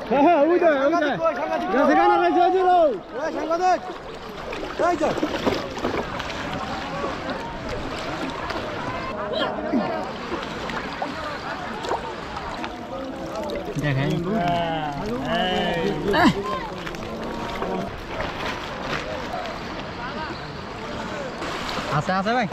হ্যাঁ ওই দে সেখানে রয়েছে ওই যে সাংবাদিক এই যে দেখেন আছে আছে ভাই